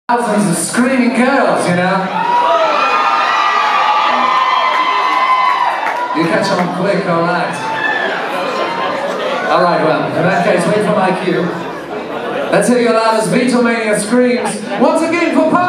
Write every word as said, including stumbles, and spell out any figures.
Thousands of screaming girls, you know? You catch on quick, alright. Alright, well, in that case, wait for my cue. Let's hear your loudest Beatlemania screams once again for Paul!